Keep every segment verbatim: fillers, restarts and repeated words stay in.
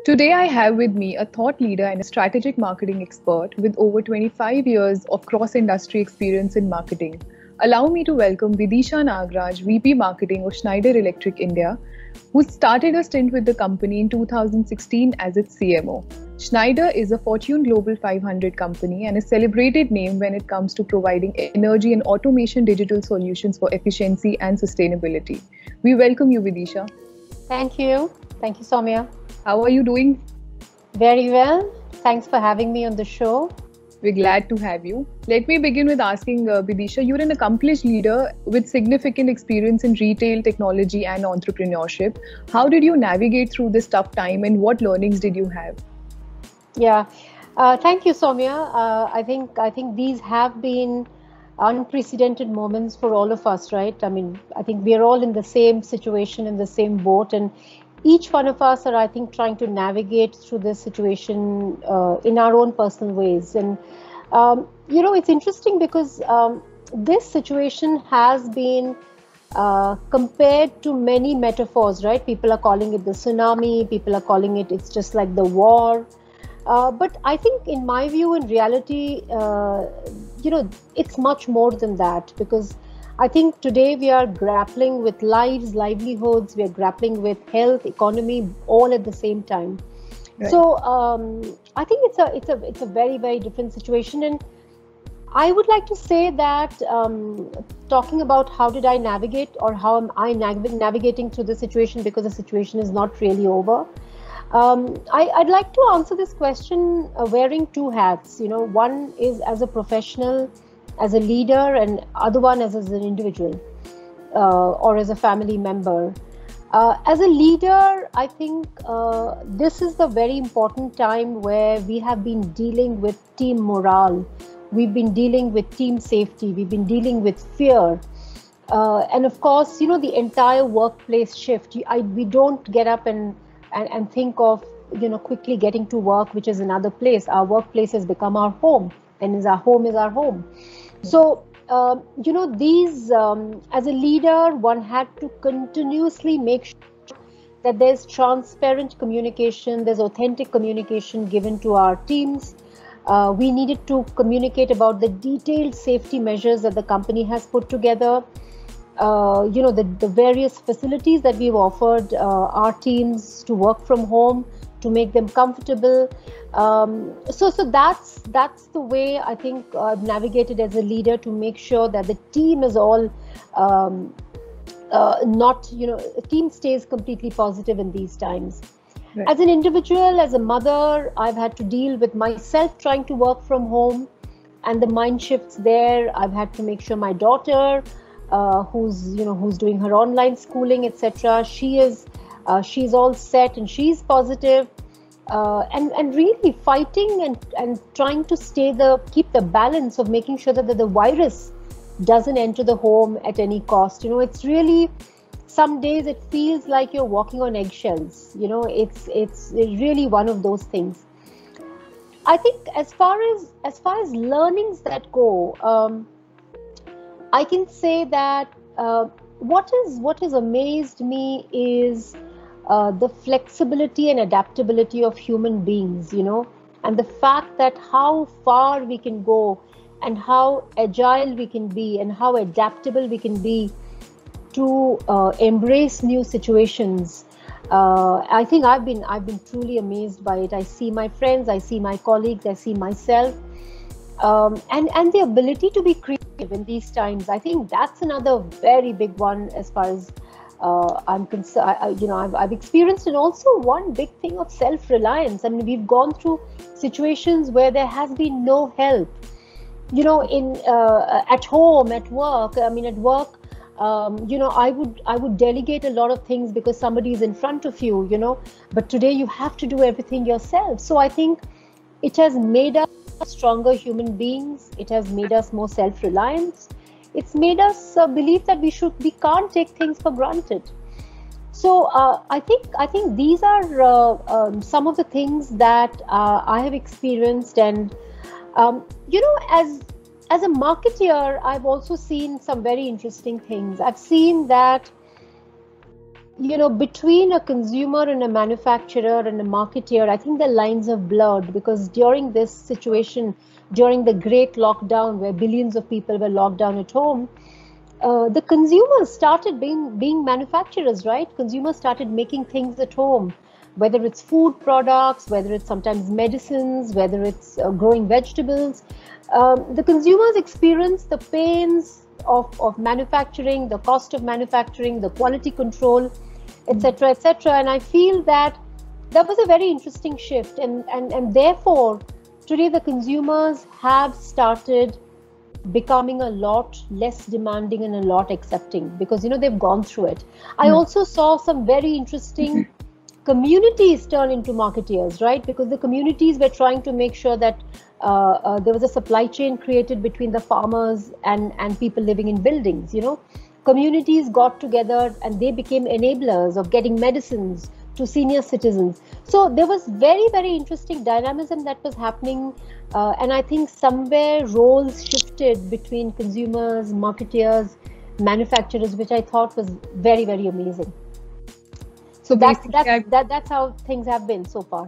Today, I have with me a thought leader and a strategic marketing expert with over twenty-five years of cross industry experience in marketing. Allow me to welcome Vidisha Nagraj, V P Marketing of Schneider Electric India, who started a stint with the company in two thousand sixteen as its C M O. Schneider is a Fortune Global five hundred company and a celebrated name when it comes to providing energy and automation digital solutions for efficiency and sustainability. We welcome you, Vidisha. Thank you. Thank you, Soumya. How are you doing? Very well. Thanks for having me on the show. We're glad to have you. Let me begin with asking uh, Vidisha, you're an accomplished leader with significant experience in retail, technology, and entrepreneurship. How did you navigate through this tough time and what learnings did you have? Yeah, uh, thank you, Soumya. Uh, I think I think these have been unprecedented moments for all of us, right? I mean, I think we are all in the same situation, in the same boat, and each one of us are, I think, trying to navigate through this situation uh, in our own personal ways. And, um, you know, it's interesting because um, this situation has been uh, compared to many metaphors, right? People are calling it the tsunami, people are calling it, it's just like the war. Uh, but I think in my view, in reality, uh, you know, it's much more than that, because I think today we are grappling with lives, livelihoods, we are grappling with health, economy, all at the same time. Right. So um, I think it's a it's a it's a very very different situation, and I would like to say that um, talking about how did I navigate or how am I nav- navigating through the situation, because the situation is not really over. Um, I, I'd like to answer this question uh, wearing two hats. You know, one is as a professional, as a leader, and other one as, as an individual uh, or as a family member. Uh, as a leader, I think uh, this is the very important time where we have been dealing with team morale. We've been dealing with team safety. We've been dealing with fear. Uh, and of course, you know, the entire workplace shift. I, we don't get up and, and, and think of, you know, quickly getting to work, which is another place. Our workplace has become our home, and is our home is our home. So, uh, you know, these, um, as a leader, one had to continuously make sure that there's transparent communication, there's authentic communication given to our teams. Uh, we needed to communicate about the detailed safety measures that the company has put together. Uh, you know, the, the various facilities that we've offered uh, our teams to work from home, to make them comfortable. Um, so, so that's that's the way I think I've navigated as a leader, to make sure that the team is all um, uh, not, you know, a team stays completely positive in these times. Right. As an individual, as a mother, I've had to deal with myself trying to work from home, and the mind shifts there. I've had to make sure my daughter, uh, who's you know who's doing her online schooling, et cetera, she is uh, she's all set and she's positive. Uh, and and really fighting and and trying to stay the keep the balance of making sure that the, the virus doesn't enter the home at any cost. You know, it's really, some days it feels like you're walking on eggshells. You know, it's it's really one of those things. I think as far as as far as learnings that go, um, I can say that uh, what is what has amazed me is Uh, the flexibility and adaptability of human beings, you know, and the fact that how far we can go and how agile we can be and how adaptable we can be to uh, embrace new situations. Uh, I think I've been I've been truly amazed by it. I see my friends, I see my colleagues, I see myself, um, and and the ability to be creative in these times. I think that's another very big one as far as Uh, I'm concerned. You know, I've, I've experienced, and also one big thing of self-reliance. I mean, we've gone through situations where there has been no help. You know, in uh, at home, at work. I mean, at work, um, you know, I would I would delegate a lot of things because somebody is in front of you. You know, but today you have to do everything yourself. So I think it has made us stronger human beings. It has made us more self-reliant. It's made us uh, believe that we should, we can't take things for granted. So uh, I think I think these are uh, um, some of the things that uh, I have experienced, and um, you know, as as a marketer, I've also seen some very interesting things. I've seen that you know, between a consumer and a manufacturer and a marketeer, I think the lines have blurred, because during this situation, during the great lockdown where billions of people were locked down at home, uh, the consumers started being being manufacturers, right? Consumers started making things at home, whether it's food products, whether it's sometimes medicines, whether it's uh, growing vegetables. Um, the consumers experience the pains of, of manufacturing, the cost of manufacturing, the quality control, et cetera, et cetera. And I feel that that was a very interesting shift. And, and, and therefore, today the consumers have started becoming a lot less demanding and a lot accepting, because, you know, they've gone through it. I mm. also saw some very interesting communities turn into marketeers, right? Because the communities were trying to make sure that uh, uh, there was a supply chain created between the farmers and, and people living in buildings, you know. Communities got together and they became enablers of getting medicines to senior citizens. So there was very, very interesting dynamism that was happening. Uh, and I think somewhere roles shifted between consumers, marketeers, manufacturers, which I thought was very, very amazing. So that's, that's, that, that's how things have been so far.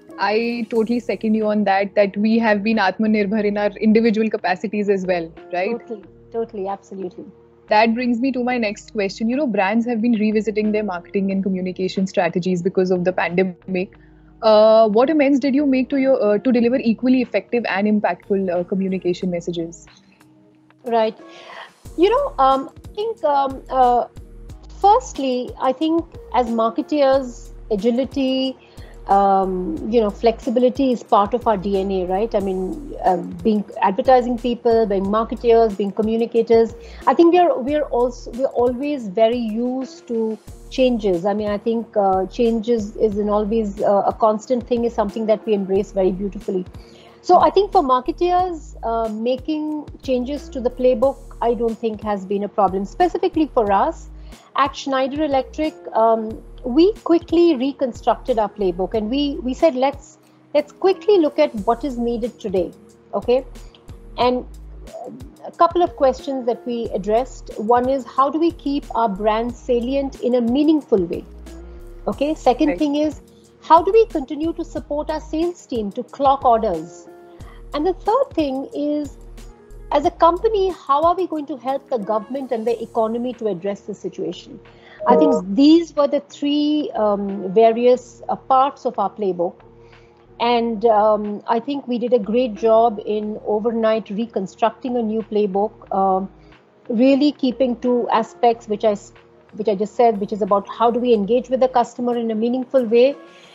I totally second you on that, that we have been Atmanirbhar in our individual capacities as well, right? Totally, totally, absolutely. That brings me to my next question. You know, brands have been revisiting their marketing and communication strategies because of the pandemic. Uh, what amends did you make to your uh, to deliver equally effective and impactful uh, communication messages? Right. You know, um, I think um, uh, firstly, I think as marketeers, agility, um, you know, flexibility is part of our D N A, right? I mean, uh, being advertising people, being marketeers, being communicators. I think we are we are also we're always very used to changes. I mean, I think uh, changes is an always uh, a constant thing, is something that we embrace very beautifully. So I think for marketeers, uh, making changes to the playbook, I don't think has been a problem. Specifically for us at Schneider Electric, um, we quickly reconstructed our playbook, and we we said let's let's quickly look at what is needed today. Okay, and a couple of questions that we addressed. One is, how do we keep our brand salient in a meaningful way? Okay. Second right. thing is, how do we continue to support our sales team to clock orders? And the third thing is, as a company, how are we going to help the government and the economy to address the situation? I think these were the three um, various uh, parts of our playbook. And um, I think we did a great job in overnight reconstructing a new playbook, um, really keeping two aspects, which I, which I just said, which is about how do we engage with the customer in a meaningful way,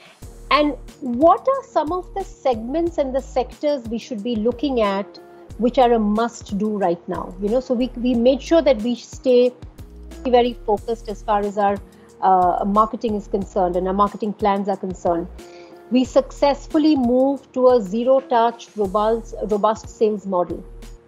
and what are some of the segments and the sectors we should be looking at, which are a must do right now. You know, so we, we made sure that we stay very focused as far as our uh, marketing is concerned and our marketing plans are concerned. We successfully moved to a zero-touch, robust, robust sales model,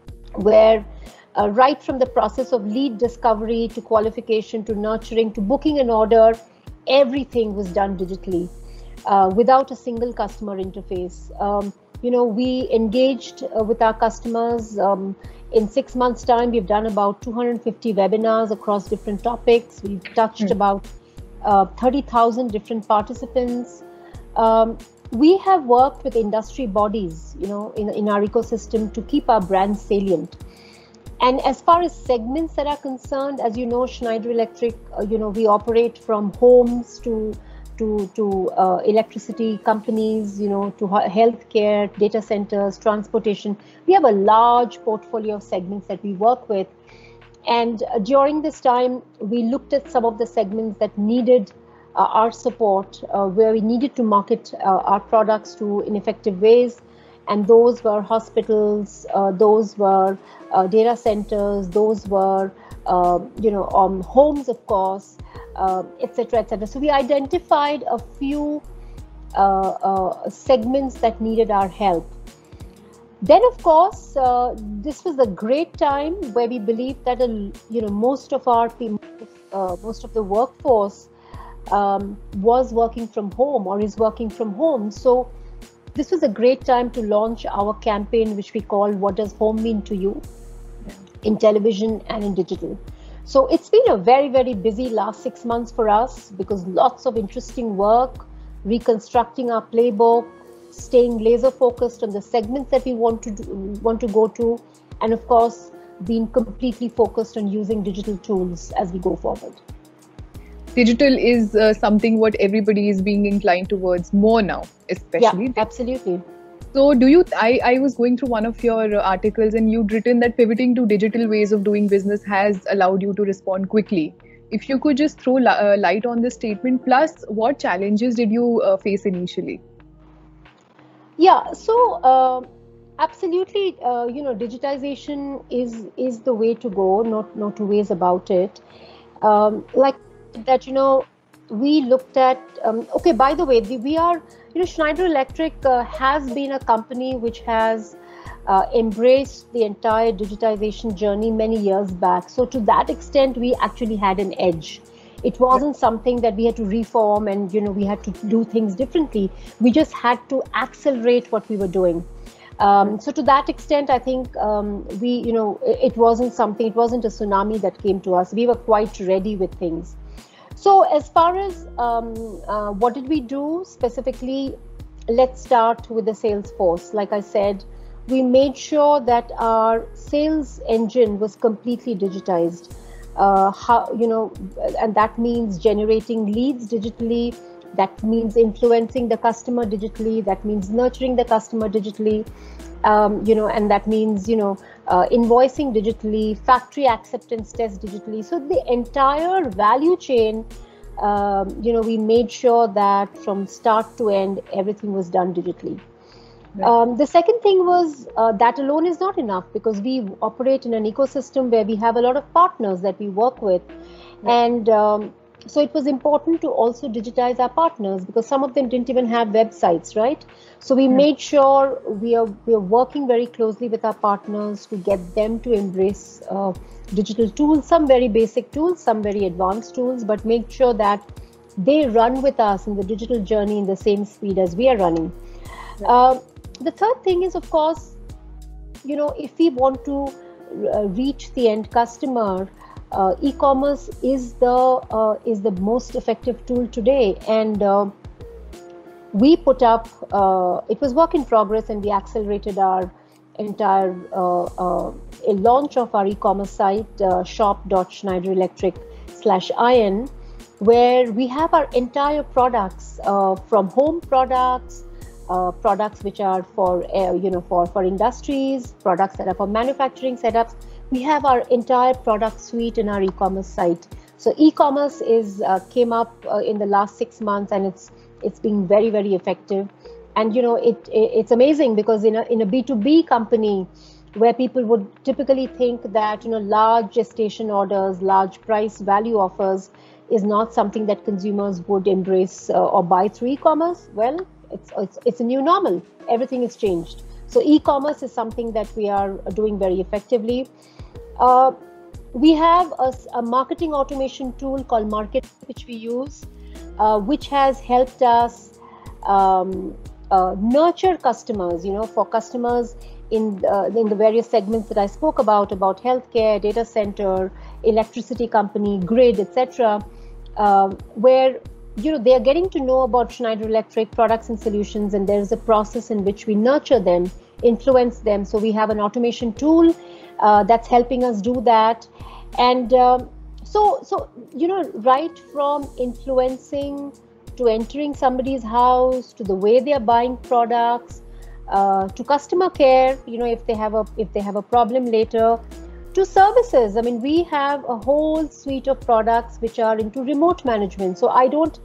where uh, right from the process of lead discovery to qualification to nurturing to booking an order, everything was done digitally uh, without a single customer interface. Um, you know, we engaged uh, with our customers. Um, in six months' time, we've done about two hundred fifty webinars across different topics. We've touched mm. about uh, thirty thousand different participants. Um, we have worked with industry bodies, you know, in, in our ecosystem to keep our brand salient. And as far as segments that are concerned, as you know, Schneider Electric, uh, you know, we operate from homes to to to uh, electricity companies, you know, to healthcare, data centers, transportation. We have a large portfolio of segments that we work with. And uh, during this time, we looked at some of the segments that needed uh, our support, uh, where we needed to market uh, our products to in effective ways. And those were hospitals, uh, those were uh, data centers, those were, uh, you know, um, homes, of course, uh, et cetera, et cetera. So we identified a few uh, uh, segments that needed our help. Then, of course, uh, this was a great time where we believed that, uh, you know, most of our uh, most of the workforce um, was working from home or is working from home. So this was a great time to launch our campaign, which we call "What Does Home Mean to You?" in television and in digital. So it's been a very, very busy last six months for us because lots of interesting work, reconstructing our playbook, staying laser focused on the segments that we want to do, want to go to, and of course, being completely focused on using digital tools as we go forward. Digital is uh, something what everybody is being inclined towards more now, especially. Yeah, absolutely. So do you, I, I was going through one of your articles and you'd written that pivoting to digital ways of doing business has allowed you to respond quickly. If you could just throw li- uh, light on this statement, plus what challenges did you uh, face initially? Yeah, so uh, absolutely, uh, you know, digitization is is the way to go, not, not two ways about it. Um, like that, you know, we looked at, um, okay, by the way, the, we are, you know, Schneider Electric uh, has been a company which has uh, embraced the entire digitization journey many years back. So to that extent, we actually had an edge. It wasn't something that we had to reform and, you know, we had to do things differently. We just had to accelerate what we were doing. Um, so to that extent, I think um, we, you know, it, it wasn't something, it wasn't a tsunami that came to us. We were quite ready with things. So as far as um, uh, what did we do specifically, let's start with the sales force. Like I said, we made sure that our sales engine was completely digitized. Uh, how, you know, and that means generating leads digitally. That means influencing the customer digitally. That means nurturing the customer digitally. Um, you know, and that means, you know, uh, invoicing digitally, factory acceptance test digitally. So the entire value chain, um, you know, we made sure that from start to end, everything was done digitally. Right. Um, the second thing was uh, that alone is not enough because we operate in an ecosystem where we have a lot of partners that we work with. Right. And um, so it was important to also digitize our partners because some of them didn't even have websites, right? So we mm-hmm. made sure we are we are working very closely with our partners to get them to embrace uh, digital tools, some very basic tools, some very advanced tools, but make sure that they run with us in the digital journey in the same speed as we are running. Right. Uh, the third thing is, of course, you know, if we want to uh, reach the end customer, Uh, e-commerce is the uh, is the most effective tool today, and uh, we put up. Uh, it was work in progress, and we accelerated our entire uh, uh, a launch of our e-commerce site, uh, shop dot schneider electric slash in, where we have our entire products uh, from home products, uh, products which are for uh, you know for for industries, products that are for manufacturing setups. We have our entire product suite in our e-commerce site. So e-commerce is uh, came up uh, in the last six months, and it's it's been very, very effective. And you know it, it it's amazing because in a in a B two B company where people would typically think that you know large gestation orders, large price value offers is not something that consumers would embrace uh, or buy through e-commerce. Well, it's it's it's a new normal. Everything has changed. So e-commerce is something that we are doing very effectively. Uh, we have a, a marketing automation tool called Market, which we use, uh, which has helped us um, uh, nurture customers, you know, for customers in, uh, in the various segments that I spoke about, about healthcare, data center, electricity company, grid, et cetera, uh, where, you know, they are getting to know about Schneider Electric products and solutions, and there is a process in which we nurture them, influence them. So we have an automation tool Uh, that's helping us do that. And um, so, so you know, right from influencing to entering somebody's house, to the way they are buying products, uh, to customer care, you know, if they have a if they have a problem later, to services. I mean, we have a whole suite of products which are into remote management. So I don't,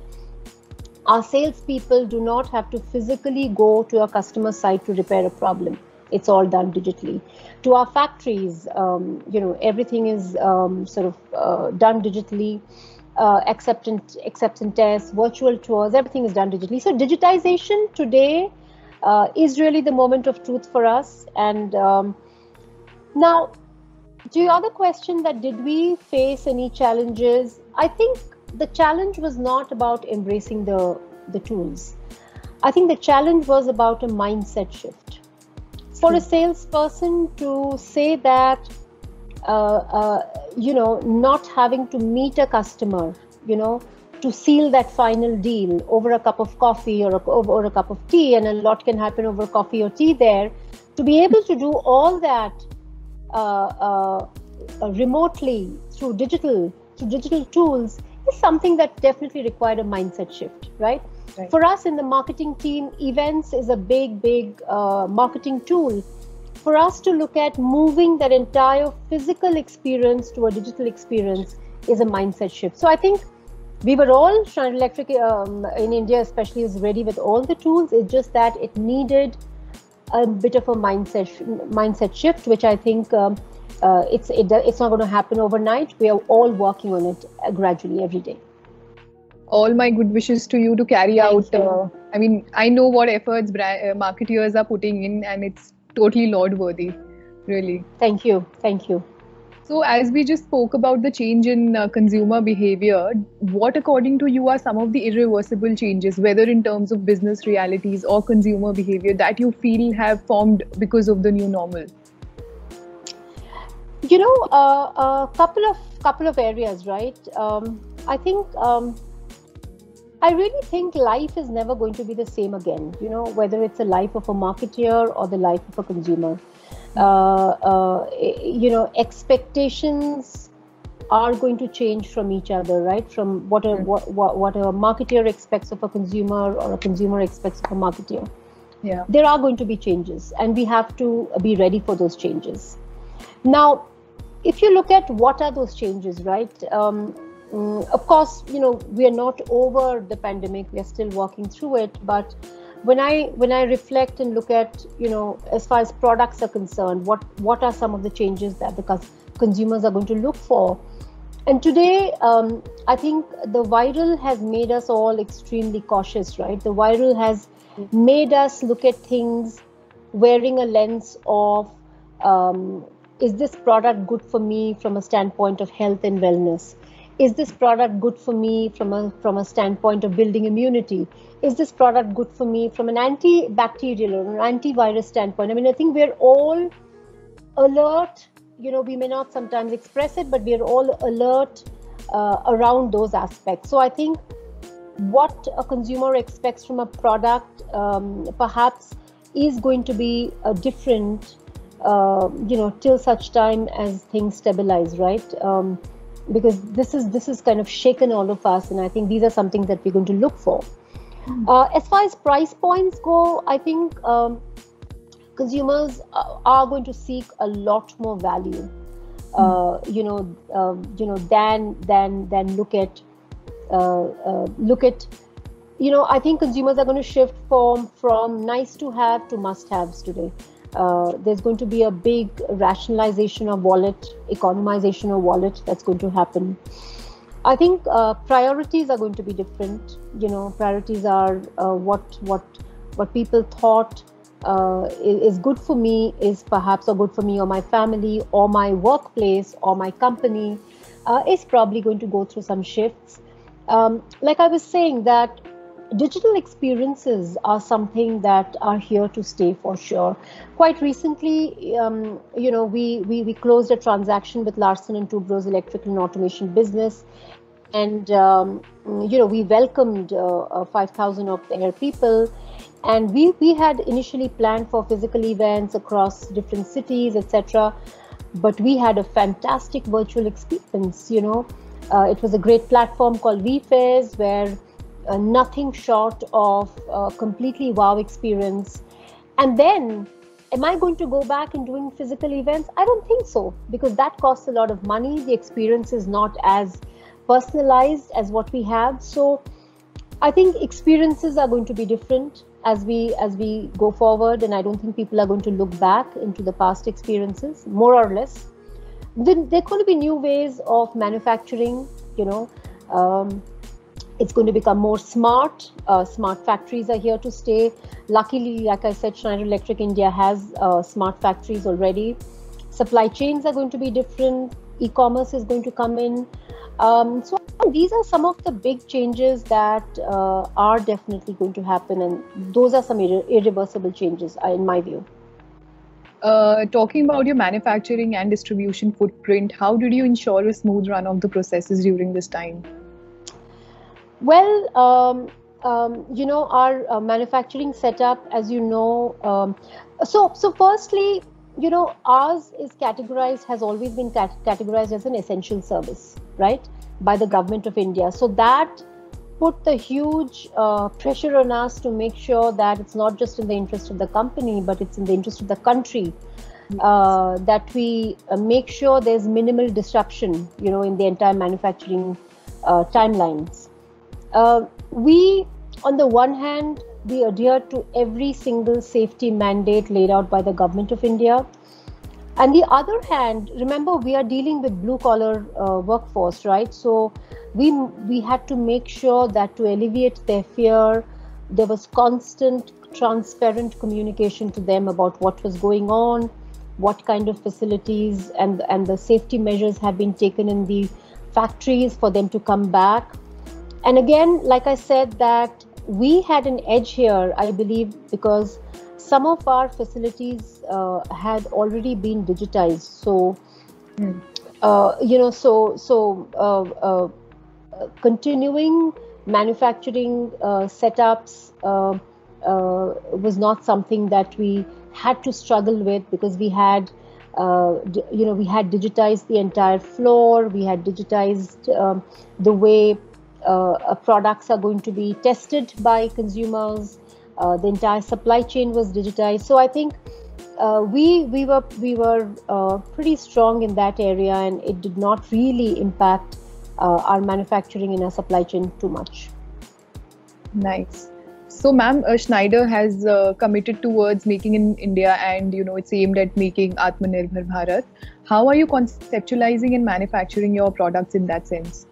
our salespeople do not have to physically go to a customer site to repair a problem. It's all done digitally. To our factories, um, you know, everything is um, sort of uh, done digitally. Uh, acceptance, acceptance tests, virtual tours, everything is done digitally. So digitization today uh, is really the moment of truth for us. And um, now, to your other question, that did we face any challenges? I think the challenge was not about embracing the the tools. I think the challenge was about a mindset shift. For a salesperson to say that, uh, uh, you know, not having to meet a customer, you know, to seal that final deal over a cup of coffee or a, over a cup of tea, and a lot can happen over coffee or tea there, to be able to do all that uh, uh, remotely through digital, through digital tools is something that definitely required a mindset shift, right? Right. For us in the marketing team, events is a big, big uh, marketing tool. For us to look at moving that entire physical experience to a digital experience is a mindset shift. So I think we were all, Schneider Electric um, in India especially, is ready with all the tools. It's just that it needed a bit of a mindset mindset shift, which I think um, uh, it's it, it's not going to happen overnight. We are all working on it gradually every day. All my good wishes to you to carry Thanks, out. Uh, I mean, I know what efforts brand, uh, marketeers are putting in, and it's totally laud worthy, really. Thank you. Thank you. So as we just spoke about the change in uh, consumer behavior, what according to you are some of the irreversible changes, whether in terms of business realities or consumer behavior, that you feel have formed because of the new normal? You know, a uh, uh, couple of couple of areas, right? Um, I think um, I really think life is never going to be the same again. You know, whether it's a life of a marketeer or the life of a consumer. Uh, uh, you know, expectations are going to change from each other, right? From what a what, what a marketeer expects of a consumer or a consumer expects of a marketeer. Yeah, there are going to be changes, and we have to be ready for those changes. Now, if you look at what are those changes, right? Um, of course, you know, we are not over the pandemic; we are still working through it, but. When I when I reflect and look at, you know, as far as products are concerned, what what are some of the changes that the consumers are going to look for? And today, um, I think the viral has made us all extremely cautious, right? The viral has made us look at things wearing a lens of, um, is this product good for me from a standpoint of health and wellness? Is this product good for me from a from a standpoint of building immunity? Is this product good for me from an antibacterial or an antivirus standpoint? I mean, I think we're all alert. You know, we may not sometimes express it, but we're all alert uh, around those aspects. So I think what a consumer expects from a product um, perhaps is going to be a different, uh, you know, till such time as things stabilize, right? Um, because this is this is kind of shaken all of us, and I think these are some things that we're going to look for. Uh, as far as price points go, I think um, consumers are going to seek a lot more value, uh, you know, uh, you know, than than than look at uh, uh, look at, you know, I think consumers are going to shift from from nice to have to must haves today. Uh, there's going to be a big rationalization of wallet, economization of wallet that's going to happen. I think uh, priorities are going to be different. You know, priorities are uh, what what what people thought uh, is good for me is perhaps or good for me or my family or my workplace or my company uh, is probably going to go through some shifts. Um, like I was saying, that digital experiences are something that are here to stay for sure. Quite recently, um, you know, we, we we closed a transaction with Larsen and Toubro's electrical and automation business, and um, you know, we welcomed uh, five thousand of their people, and we we had initially planned for physical events across different cities, et cetera. But we had a fantastic virtual experience. You know, uh, it was a great platform called VFairs, where Uh, nothing short of uh, completely wow experience. And then, am I going to go back and doing physical events? I don't think so, because that costs a lot of money. The experience is not as personalized as what we have. So I think experiences are going to be different as we as we go forward, and I don't think people are going to look back into the past experiences, more or less. Then there are going to be new ways of manufacturing, you know. Um, It's going to become more smart. Uh, smart factories are here to stay. Luckily, like I said, Schneider Electric India has uh, smart factories already. Supply chains are going to be different. E-commerce is going to come in. Um, so these are some of the big changes that uh, are definitely going to happen, and those are some irre- irreversible changes, uh, in my view. Uh, talking about your manufacturing and distribution footprint, how did you ensure a smooth run of the processes during this time? Well, um, um, you know, our uh, manufacturing setup, as you know, um, so so firstly, you know, ours is categorized, has always been cat categorized as an essential service, right, by the government of India. So that put the huge uh, pressure on us to make sure that it's not just in the interest of the company, but it's in the interest of the country. Uh, that we uh, make sure there's minimal disruption, you know, in the entire manufacturing uh, timelines. Uh, we, on the one hand, we adhere to every single safety mandate laid out by the government of India. On the other hand, remember, we are dealing with blue collar uh, workforce, right? So we we had to make sure that to alleviate their fear, there was constant, transparent communication to them about what was going on, what kind of facilities and and the safety measures have been taken in the factories for them to come back. And again, like I said, that we had an edge here, I believe, because some of our facilities uh, had already been digitized. So, mm. uh, you know, so so uh, uh, continuing manufacturing uh, setups uh, uh, was not something that we had to struggle with, because we had, uh, you know, we had digitized the entire floor. We had digitized um, the way uh, products are going to be tested by consumers. Uh, the entire supply chain was digitized. So I think uh, we we were we were uh, pretty strong in that area, and it did not really impact uh, our manufacturing in our supply chain too much. Nice. So, ma'am, uh, Schneider has uh, committed towards making in India, and you know it's aimed at making Atmanirbhar Bharat. How are you conceptualizing and manufacturing your products in that sense?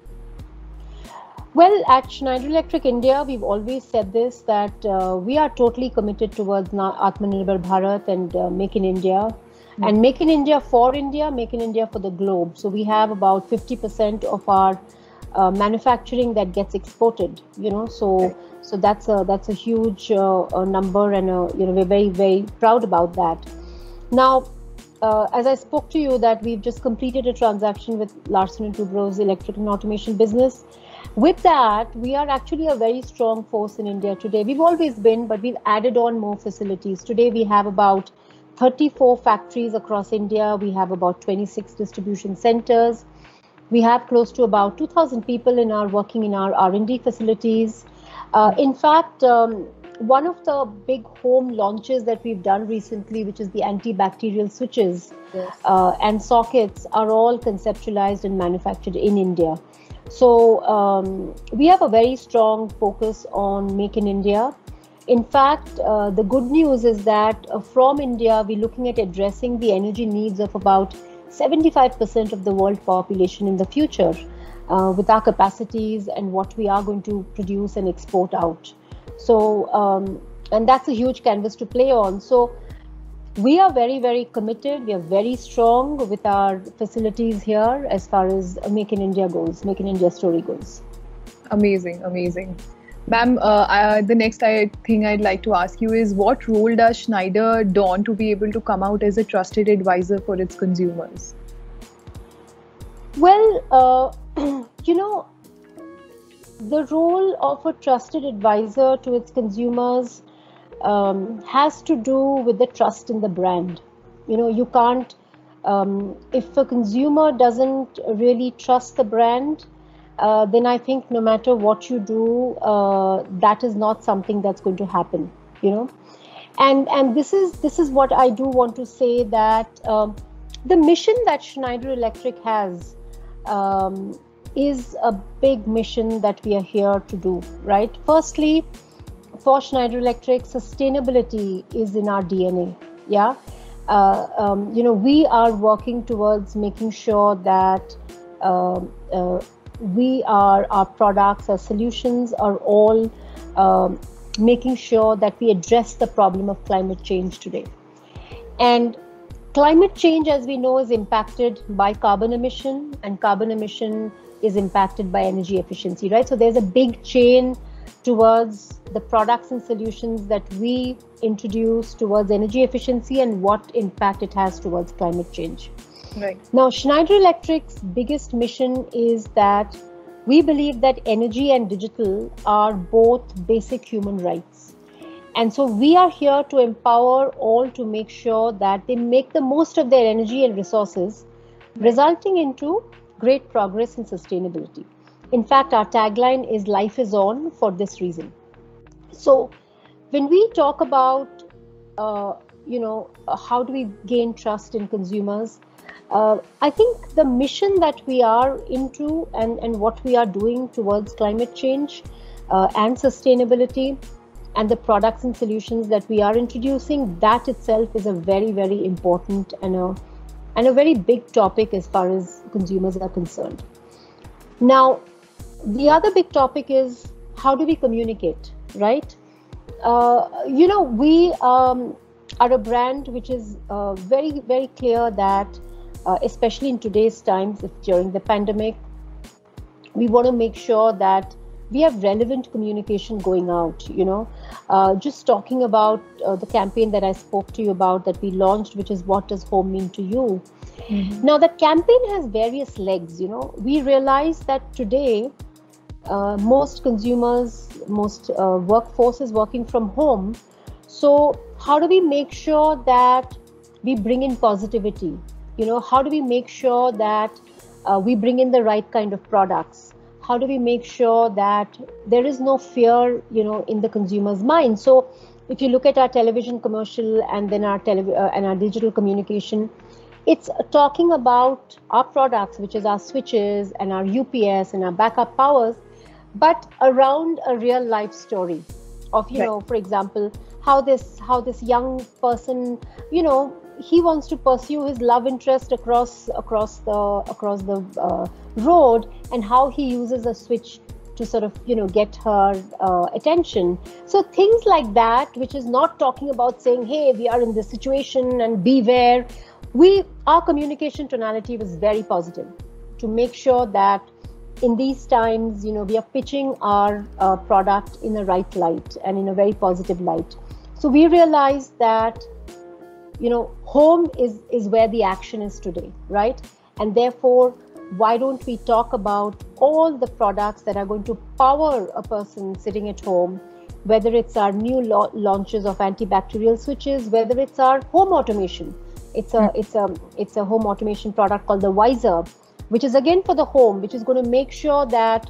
Well, at Schneider Electric India, we've always said this, that uh, we are totally committed towards Atmanirbhar Bharat and uh, Make in India. Mm-hmm. And Make in India for India, Make in India for the globe. So we have about fifty percent of our uh, manufacturing that gets exported, you know, so okay. so that's a that's a huge uh, uh, number, and uh, you know, we're very, very proud about that. Now, uh, as I spoke to you, that we've just completed a transaction with Larsen and Toubro's electrical and automation business. With that, we are actually a very strong force in India today. We've always been, but we've added on more facilities. Today, we have about thirty-four factories across India. We have about twenty-six distribution centers. We have close to about two thousand people in our working in our R and D facilities. Uh, in fact, um, one of the big home launches that we've done recently, which is the antibacterial switches, yes. uh, and sockets, are all conceptualized and manufactured in India. So um, we have a very strong focus on Make in India. In fact, uh, the good news is that uh, from India, we're looking at addressing the energy needs of about seventy-five percent of the world population in the future uh, with our capacities and what we are going to produce and export out. So, um, and that's a huge canvas to play on. So we are very, very committed. We are very strong with our facilities here as far as Make in India goes, Make in India story goes. Amazing, amazing. Ma'am, uh, uh, the next I, thing I'd like to ask you is, what role does Schneider don to be able to come out as a trusted advisor for its consumers? Well, uh, you know, the role of a trusted advisor to its consumers Um, has to do with the trust in the brand. You know, you can't, um, if a consumer doesn't really trust the brand, uh, then I think no matter what you do, uh, that is not something that's going to happen, you know. And and this is this is what I do want to say, that um, the mission that Schneider Electric has um, is a big mission that we are here to do, right? Firstly, for Schneider Electric, sustainability is in our D N A. Yeah, uh, um, you know, we are working towards making sure that uh, uh, we are our products, our solutions are all um, making sure that we address the problem of climate change today. And climate change, as we know, is impacted by carbon emission, and carbon emission is impacted by energy efficiency, right? So there's a big chain towards the products and solutions that we introduce towards energy efficiency and what impact it has towards climate change. Right. Now, Schneider Electric's biggest mission is that we believe that energy and digital are both basic human rights. And so we are here to empower all to make sure that they make the most of their energy and resources, resulting into great progress and sustainability. In fact, our tagline is "Life is on" for this reason. So when we talk about, uh, you know, uh, how do we gain trust in consumers, uh, I think the mission that we are into and, and what we are doing towards climate change uh, and sustainability and the products and solutions that we are introducing, that itself is a very, very important and a, and a very big topic as far as consumers are concerned. Now, the other big topic is how do we communicate, right? Uh, you know, we um, are a brand which is uh, very, very clear that, uh, especially in today's times, if during the pandemic, we want to make sure that we have relevant communication going out, you know. Uh, just talking about uh, the campaign that I spoke to you about that we launched, which is "What Does Home Mean to You?" Mm-hmm. Now, that campaign has various legs, you know. We realize that today, uh, most consumers, most uh, workforce is working from home. So how do we make sure that we bring in positivity? You know, how do we make sure that uh, we bring in the right kind of products? How do we make sure that there is no fear, you know, in the consumer's mind? So if you look at our television commercial and then our tele- uh, and our digital communication, it's talking about our products, which is our switches and our U P S and our backup powers, but around a real life story of, you right. know, for example, how this how this young person, you know, he wants to pursue his love interest across across the across the uh, road, and how he uses a switch to sort of, you know, get her uh, attention. So things like that, which is not talking about saying, hey, we are in this situation and beware. We our communication tonality was very positive to make sure that in these times, you know, we are pitching our uh, product in the right light and in a very positive light. So we realized that, you know, home is, is where the action is today, right? And therefore, why don't we talk about all the products that are going to power a person sitting at home, whether it's our new lo- launches of antibacterial switches, whether it's our home automation. It's a, it's a, it's a home automation product called the Wiser, which is again for the home, which is going to make sure that,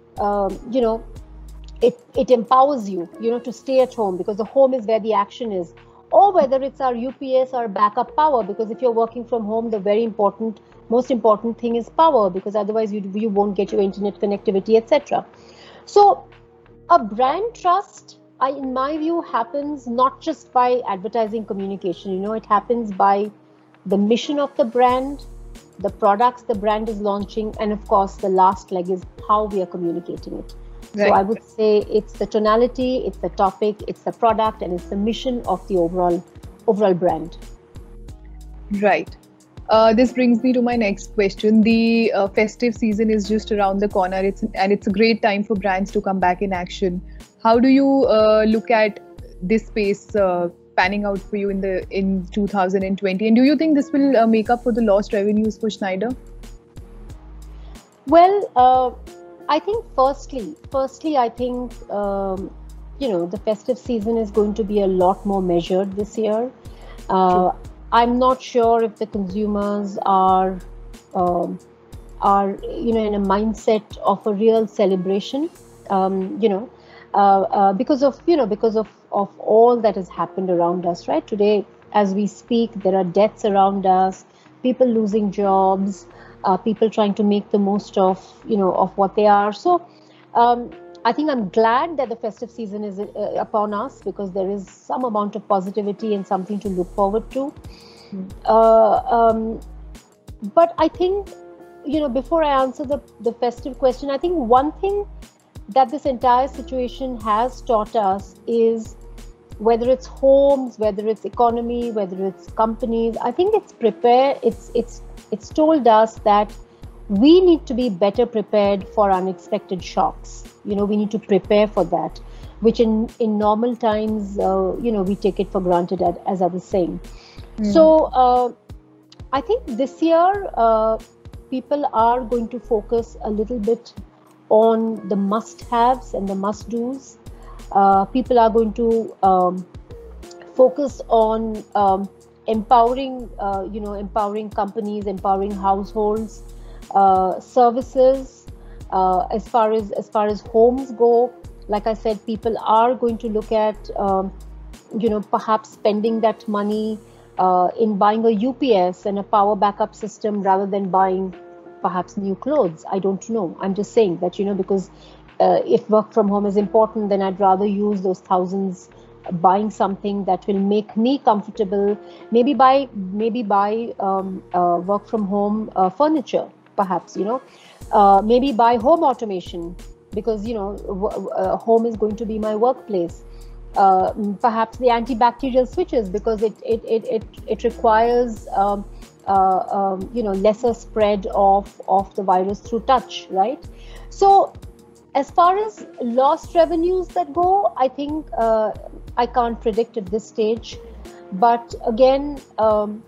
um, you know, it, it empowers you, you know, to stay at home, because the home is where the action is. Or whether it's our U P S or backup power, because if you're working from home, the very important, most important thing is power, because otherwise you, you won't get your internet connectivity, et cetera. So a brand trust, I, in my view, happens not just by advertising communication. You know, it happens by the mission of the brand, the products the brand is launching, and of course, the last leg is how we are communicating it. Right. So I would say it's the tonality, it's the topic, it's the product, and it's the mission of the overall overall brand. Right. Uh, this brings me to my next question. The uh, festive season is just around the corner. It's and it's a great time for brands to come back in action. How do you uh, look at this space uh, panning out for you in the in two thousand twenty? And do you think this will uh, make up for the lost revenues for Schneider? Well, uh, I think firstly, firstly, I think, um, you know, the festive season is going to be a lot more measured this year. Uh, I'm not sure if the consumers are, um, are, you know, in a mindset of a real celebration, um, you know, uh, uh, because of, you know, because of, of all that has happened around us, right? Today, as we speak, there are deaths around us, people losing jobs, Uh, people trying to make the most of, you know, of what they are. So um, I think I'm glad that the festive season is uh, upon us, because there is some amount of positivity and something to look forward to. Mm. Uh, um, but I think, you know, before I answer the, the festive question, I think one thing that this entire situation has taught us is, whether it's homes, whether it's economy, whether it's companies, I think it's prepare, it's, it's, It's told us that we need to be better prepared for unexpected shocks. You know, we need to prepare for that, which in, in normal times, uh, you know, we take it for granted, as, as I was saying. Mm. So uh, I think this year, uh, people are going to focus a little bit on the must-haves and the must-dos. Uh, people are going to um, focus on um, empowering, uh, you know, empowering companies, empowering households, uh, services. Uh, as far as as far as homes go, like I said, people are going to look at, um, you know, perhaps spending that money uh, in buying a U P S and a power backup system rather than buying perhaps new clothes. I don't know. I'm just saying that, you know, because uh, if work from home is important, then I'd rather use those thousands buying something that will make me comfortable. Maybe buy maybe buy um, uh, work from home uh, furniture, perhaps, you know. Uh, maybe buy home automation, because, you know, w- uh, home is going to be my workplace. Uh, perhaps the antibacterial switches, because it it it it, it requires um, uh, um, you know, lesser spread of of the virus through touch, right? So as far as lost revenues that go, I think uh, I can't predict at this stage. But again, um,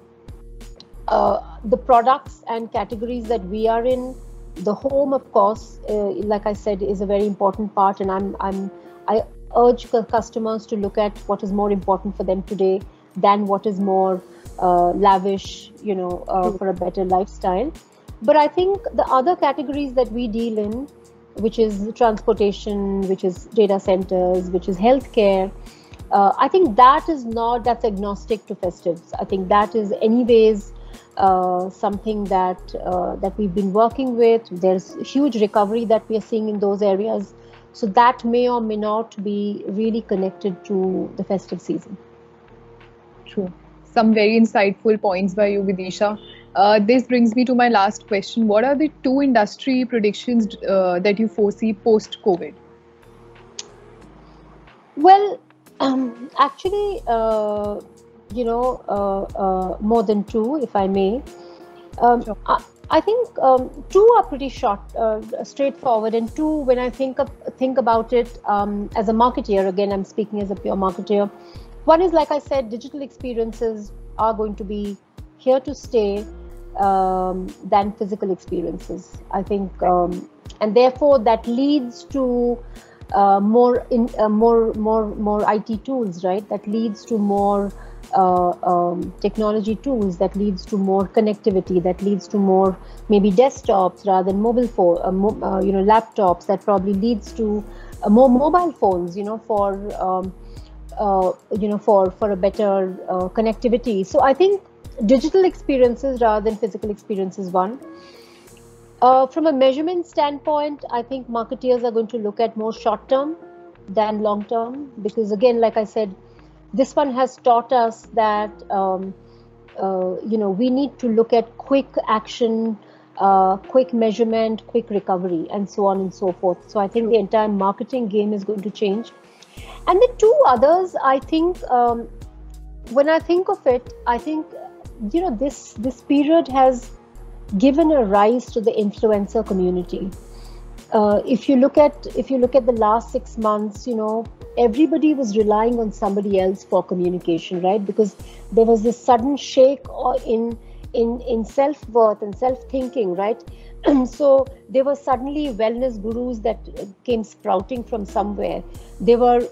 uh, the products and categories that we are in, the home, of course, uh, like I said, is a very important part, and I'm, I'm, I urge customers to look at what is more important for them today than what is more uh, lavish, you know, uh, for a better lifestyle. But I think the other categories that we deal in, which is transportation, which is data centers, which is healthcare, uh, I think that is not, that's agnostic to festives. I think that is anyways Uh, something that uh, that we've been working with. There's huge recovery that we are seeing in those areas. So that may or may not be really connected to the festive season. True. Some very insightful points by you, Vidisha. Uh, this brings me to my last question. What are the two industry predictions uh, that you foresee post-COVID? Well, um, actually, uh, you know, uh, uh, more than two, if I may. Um, sure. I, I think um, two are pretty short, uh, straightforward, and two, when I think of, think about it um, as a marketeer, again, I'm speaking as a pure marketeer. One is, like I said, digital experiences are going to be here to stay um, than physical experiences, I think, um, and therefore that leads to uh, more in uh, more more more I T tools, right? That leads to more Uh, um, technology tools, that leads to more connectivity, that leads to more maybe desktops rather than mobile phone, uh, mo- uh, you know, laptops. That probably leads to uh, more mobile phones, you know, for um, uh, you know, for for a better uh, connectivity. So I think digital experiences rather than physical experiences. One. Uh, from a measurement standpoint, I think marketeers are going to look at more short term than long term, because again, like I said, this one has taught us that, um, uh, you know, we need to look at quick action, uh, quick measurement, quick recovery, and so on and so forth. So I think the entire marketing game is going to change. And the two others, I think, um, when I think of it, I think, you know, this this period has given a rise to the influencer community. Uh, if you look at if you look at the last six months, you know, everybody was relying on somebody else for communication, right? Because there was this sudden shake in in in self-worth and self-thinking, right? So there were suddenly wellness gurus that came sprouting from somewhere. There were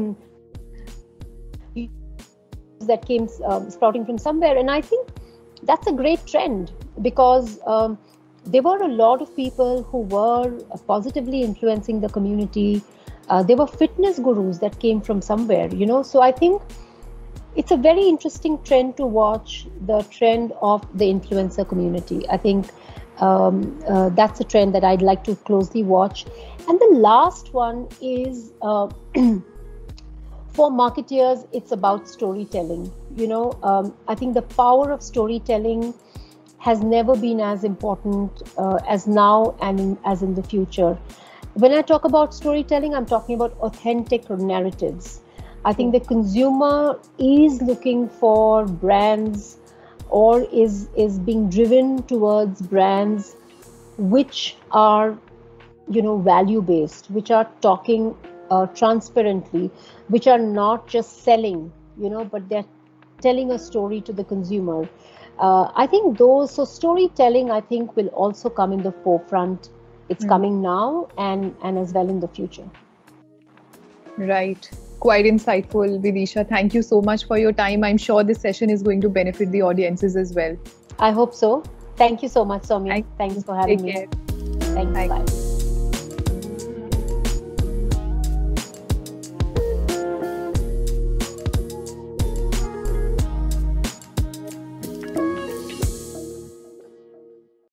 that came um, sprouting from somewhere, and I think that's a great trend, because um, there were a lot of people who were positively influencing the community. Uh, there were fitness gurus that came from somewhere, you know. So I think it's a very interesting trend to watch, the trend of the influencer community. I think um, uh, that's a trend that I'd like to closely watch. And the last one is uh, for marketeers, it's about storytelling. You know, um, I think the power of storytelling has never been as important uh, as now and in, as in the future. When I talk about storytelling, I'm talking about authentic narratives. I think the consumer is looking for brands, or is is being driven towards brands which are, you know, value-based, which are talking uh, transparently, which are not just selling, you know, but they're telling a story to the consumer. Uh, I think those, so storytelling, I think, will also come in the forefront. It's mm. coming now and, and as well in the future. Right. Quite insightful, Vidisha. Thank you so much for your time. I'm sure this session is going to benefit the audiences as well. I hope so. Thank you so much, Soumya. Thank Thanks for having Take me. Care. Thanks. Bye.